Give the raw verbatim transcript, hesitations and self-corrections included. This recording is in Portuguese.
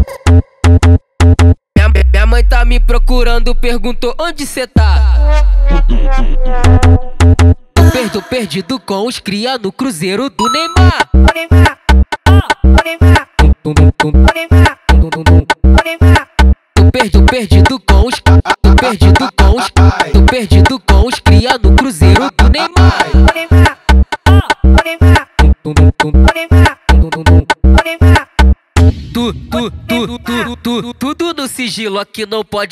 Minha, minha mãe tá me procurando, perguntou onde cê tá. Tô perdido, perdido com os cria no cruzeiro do Neymar. Tô perdido, perdido com os, tô perdido com os, tô perdido com os cria no cruzeiro do Neymar. Tu, tu, tu, tu, tu, tudo no sigilo, aqui não pode